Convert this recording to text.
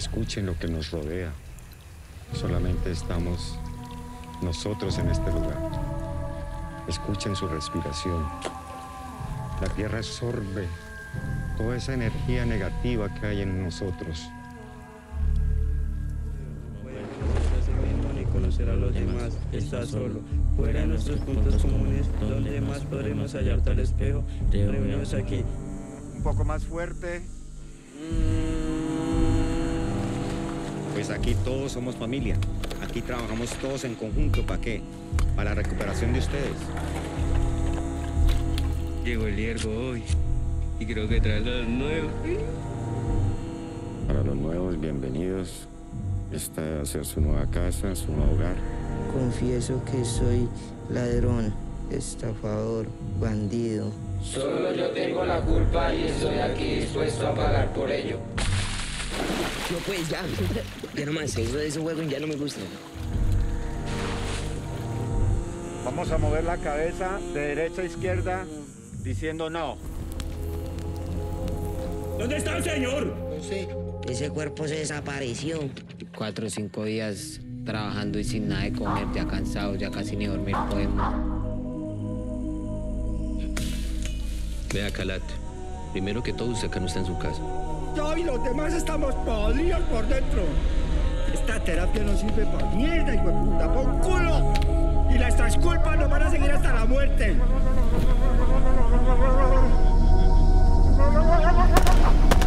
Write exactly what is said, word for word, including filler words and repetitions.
Escuchen lo que nos rodea. Solamente estamos nosotros en este lugar. Escuchen su respiración. La tierra absorbe toda esa energía negativa que hay en nosotros. Ni conocer a los demás, está solo. Fuera de nuestros puntos comunes, donde más podremos hallar tal espejo, reunidos aquí. Un poco más fuerte. Pues aquí todos somos familia. Aquí trabajamos todos en conjunto. ¿Para qué? Para la recuperación de ustedes. Llegó el hiergo hoy y creo que trae los nuevos. Para los nuevos, bienvenidos. Esta va a ser su nueva casa, su nuevo hogar. Confieso que soy ladrón, estafador, bandido. Solo yo tengo la culpa y estoy aquí dispuesto a pagar por ello. No, pues ya, ya no más, eso de ese juego ya no me gusta. Vamos a mover la cabeza de derecha a izquierda diciendo no. ¿Dónde está el señor? No sé, ese cuerpo se desapareció. Cuatro o cinco días trabajando y sin nada de comer, ya cansado, ya casi ni dormir podemos. Vea, Calat, primero que todo usted acá no está en su casa. Yo y los demás estamos podridos por dentro. Esta terapia no sirve para mierda, hijo de puta, por culo. Y nuestras culpas nos van a seguir hasta la muerte.